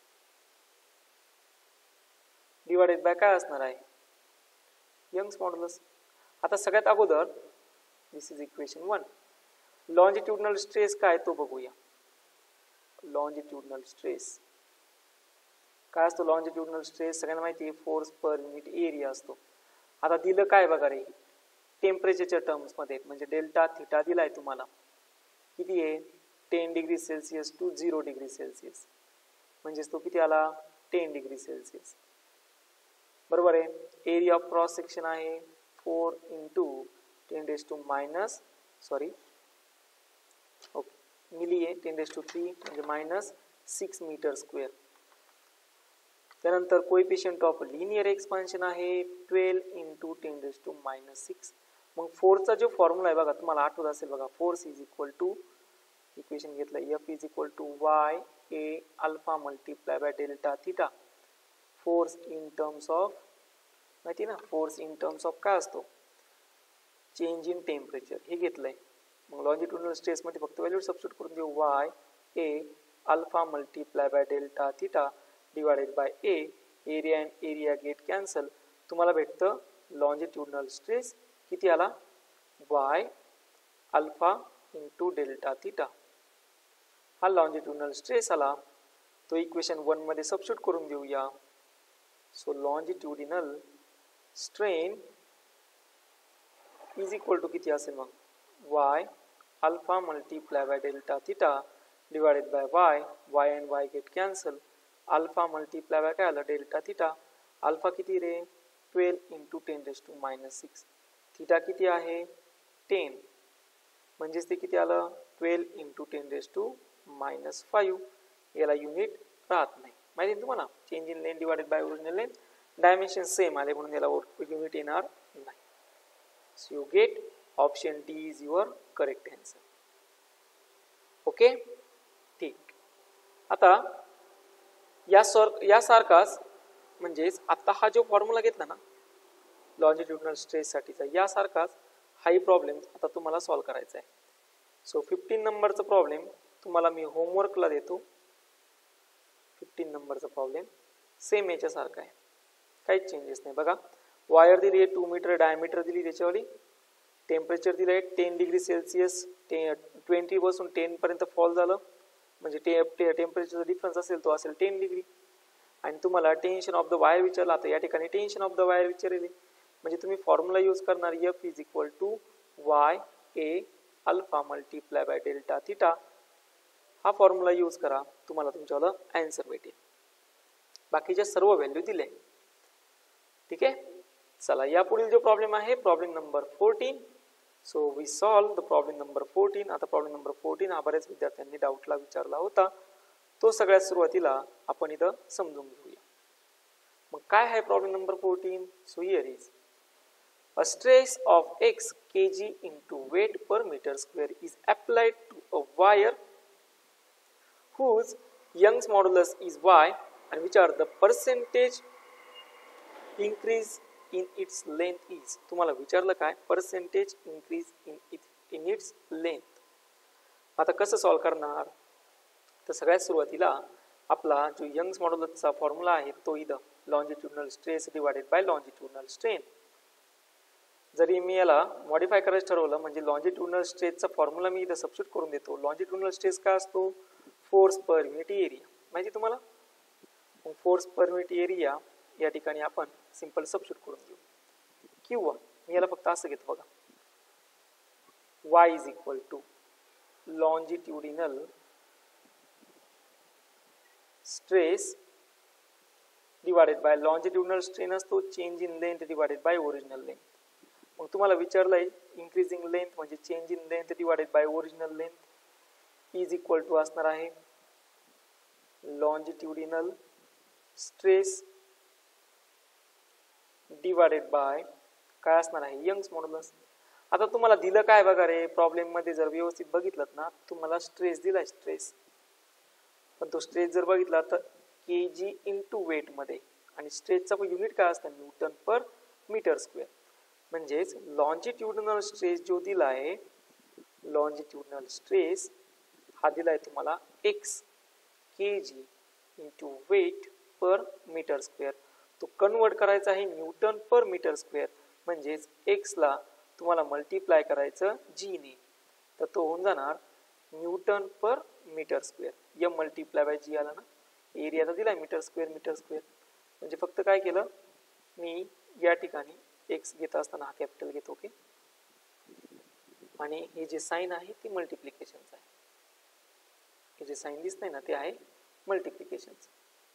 divided by काय असणार आहे, यंग्स मॉड्युलस. आता सगळ्यात अगोदर this is equation one. Longitudinal stress काय तो बघूया. लॉन्जिट्युडिनल स्ट्रेस काय असतो, लॉन्जिट्युडिनल स्ट्रेस सगळ्यांना माहिती आहे फोर्स पर युनिट एरिया असतो. आता दिलं काय बघा रे, टेम्परेचरच्या टर्म्स मध्ये, म्हणजे डेल्टा थिटा दिलाय तुम्हाला, किती आहे ten degree Celsius to zero degree Celsius, म्हणजेच तो किती आला टेन डिग्री सेल्सिअस. बरोबर आहे. एरिया ऑफ क्रॉस सेक्शन आहे four into ten raise to minus sorry okay milli आहे टेन रेस टू थ्री म्हणजे मायनस सिक्स मीटर स्क्वेअर. त्यानंतर कोएफिशियंट ऑफ लिनियर एक्सपान्शन आहे twelve into ten raise to minus six. मग फोर्सचा जो formula आहे बघा, तुम्हाला आठवत असेल बघा, force is equal to equation घेतलं F is equal to Y A alpha multiply by delta theta. Force in terms of माहिती ना, फोर्स इन टर्म्स ऑफ काय असतो, चेंज इन टेम्परेचर, हे घेतलंय. मग लॉन्जिट्युडिनल स्ट्रेस मध्ये फक्त व्हॅल्यू सबस्टिट्यूट करून देऊ, Y A alpha multiply by delta theta divided by A. Area and area get cancel, तुम्हाला भेटतं लॉन्जिट्युडिनल स्ट्रेस किती आला, Y alpha into delta theta. हा लॉन्जिट्युडिनल स्ट्रेस आला, तो इक्वेशन वन मध्ये सबस्टिट्यूट करून देऊया. So longitudinal strain is equal to किती असेल मग, Y alpha multiply by delta theta divided by Y. Y and Y get cancel, alpha multiply by काय आलं डेल्टा थिटा. अल्फा किती रे twelve into ten raise to minus six. Theta किती आहे ten, म्हणजेच ते किती आलं twelve into ten raise to minus five. याला युनिट राहत नाही माहिती तुम्हाला, change in length divided by original length, dimension same आले म्हणून याला युनिट येणार नाही. So you get option D is your correct answer. Okay ठीक. आता या सर यासारखाच म्हणजेच आता हा जो फॉर्म्युला घेतला ना लॉन्जिट्युडिनल स्ट्रेस साठीचा, यासारखाच हाही प्रॉब्लेम आता तुम्हाला सॉल्व्ह करायचा आहे. सो फिफ्टीन नंबरचा प्रॉब्लेम तुम्हाला मी होमवर्कला देतो. फिफ्टीन नंबरचा प्रॉब्लेम सेम याच्यासारखा आहे, काहीच चेंजेस नाही. बघा वायर दिली आहे टू मीटर डायमीटर दिली, त्याच्यावरती टेम्परेचर दिलं आहे टेन डिग्री सेल्सिअस, टे ट्वेंटी पासून टेन पर्यंत फॉल झालं, म्हणजे टे टेम्परेचरचा डिफरन्स असेल तो असेल टेन डिग्री. आणि तुम्हाला टेन्शन ऑफ द वायर विचारला, तर या ठिकाणी टेन्शन ऑफ द वायर विचारले म्हणजे तुम्ही फॉर्म्युला यूज करणार F is equal to Y A alpha multiply by delta theta. हा फॉर्म्युला यूज करा, तुम्हाला तुमच्याला आन्सर भेटेल. बाकीच्या सर्व व्हॅल्यू दिले. ठीक आहे. चला या पुढील जो प्रॉब्लेम आहे problem number fourteen. So we solve the problem number fourteen. आता प्रॉब्लेम नंबर फोर्टीन हा बऱ्याच विद्यार्थ्यांनी डाऊटला विचारला होता, तो सगळ्यात सुरुवातीला आपण इथं समजून घेऊया. मग काय आहे problem number fourteen? So here is a stress of x kg into weight per meter square is applied to a wire whose Young's modulus is y and which are the percentage increase in its length is. तुम्हाला विचारलं काय? percentage increase in it in its length. आता कसं solve करणार? तर सगळ्यात सुरुवातीला आपला जो यंग्स मॉड्युलसचा फॉर्म्युला आहे तो इथं longitudinal stress divided by longitudinal strain. जरी मी याला मॉडिफाय करायचं ठरवलं म्हणजे लॉन्जिट्युडनल स्ट्रेसचा फॉर्म्युला मी इथं सबस्टिट्यूट करून देतो. लॉन्जिट्युडनल स्ट्रेस काय असतो? Force per unit area. माहिती तुम्हाला? मग फोर्स पर युनिट एरिया या ठिकाणी आपण सिंपल सबस्टिट्यूट करून घेऊ, किंवा मी याला फक्त असं घेतो बघा, y is equal to longitudinal stress divided by longitudinal strain असतो change in length divided by original length. मग तुम्हाला विचारलंय इन्क्रीजिंग लेंथ म्हणजे change in length divided by original length is equal to असणार आहे लॉन्जिट्युडिनल स्ट्रेस डिवाइडेड बाय काय असणार आहे? Young's modulus. आता तुम्हाला दिलं काय बघा रे, प्रॉब्लेम मध्ये जर व्यवस्थित बघितलं ना तुम्हाला स्ट्रेस दिलाय स्ट्रेस, पण तो स्ट्रेस जर बघितला तर के जी इंटू वेट मध्ये, आणि स्ट्रेसचा युनिट काय असतं? Newton per metre square. म्हणजेच लॉन्जिट्युडनल स्ट्रेस जो दिला आहे, लॉन्जिट्युडनल स्ट्रेस हा दिलाय तुम्हाला X K G into weight per metre square. तो कन्वर्ट करायचा आहे न्यूटन पर मीटर स्क्वेअर, म्हणजेच एक्स ला तुम्हाला मल्टिप्लाय करायचं जी ने, तर तो होऊन जाणार newton per metre square. M multiply by G आला ना, एरिया तर दिलाय मीटर स्क्वेअर मीटर स्क्वेअर. म्हणजे फक्त काय केलं मी या ठिकाणी एक्स घेत असताना हा कॅपिटल घेतो, ओके, आणि हे जे साइन आहे ते मल्टिप्लिकेशनचं आहे. हे जे साइन दिसतंय ना ते आहे मल्टिप्लिकेशनचं.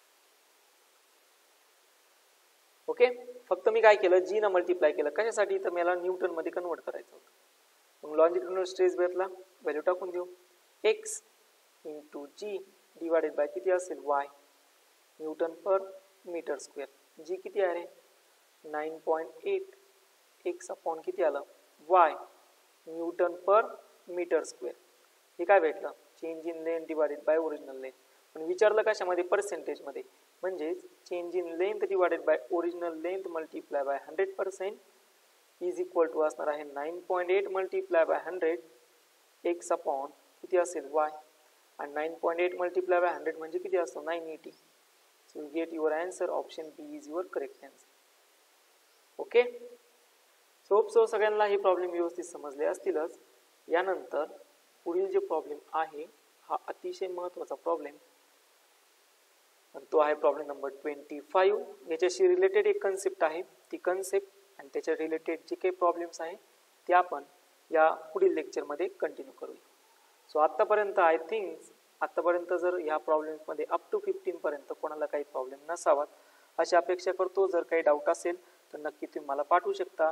ओके, फक्त मी काय केलं जी ना मल्टिप्लाय केलं कशासाठी? तर मला न्यूटन मध्ये कन्वर्ट करायचं होतं. मग लॉन्जिट्युडनल स्ट्रेस भेटला, व्हॅल्यू टाकून देऊ X into G divided by किती असेल? Y newton per metre square. G किती आहे? Nine point eight. X upon किती आलं? Y newton per metre square. हे काय भेटलं? Change in length divided by original length. पण विचारलं कशामध्ये? पर्सेंटेज मध्ये. म्हणजेच change in length divided by original length multiply by hundred percent is equal to असणार आहे nine point eight multiply by hundred x upon किती असेल? वाय. आणि nine point eight multiply by hundred म्हणजे किती असतो? Nine eighty. So you get your answer. Option B is your correct answer. Okay, so hope so सगळ्यांना हे problem व्यवस्थित समजले असतीलच. यानंतर पुढील जे प्रॉब्लेम आहे हा अतिशय महत्त्वाचा प्रॉब्लेम, तो आहे प्रॉब्लेम नंबर ट्वेंटी फाईव्ह. याच्याशी रिलेटेड एक कन्सेप्ट आहे, ती कन्सेप्ट आणि त्याच्या रिलेटेड जे काही प्रॉब्लेम्स आहे ते आपण या पुढील लेक्चरमध्ये कंटिन्यू करूया. सो आत्तापर्यंत आय थिंक आत्तापर्यंत जर ह्या प्रॉब्लेम्समध्ये अप टू फिफ्टीन पर्यंत कोणाला काही प्रॉब्लेम नसावात अशी अपेक्षा करतो. जर काही डाऊट असेल तर नक्की तुम्ही मला पाठवू शकता.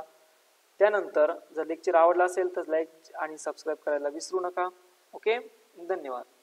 त्यानंतर जर लेक्चर आवडला असेल तर लाईक आणि सबस्क्राईब करायला विसरू नका. ओके, धन्यवाद.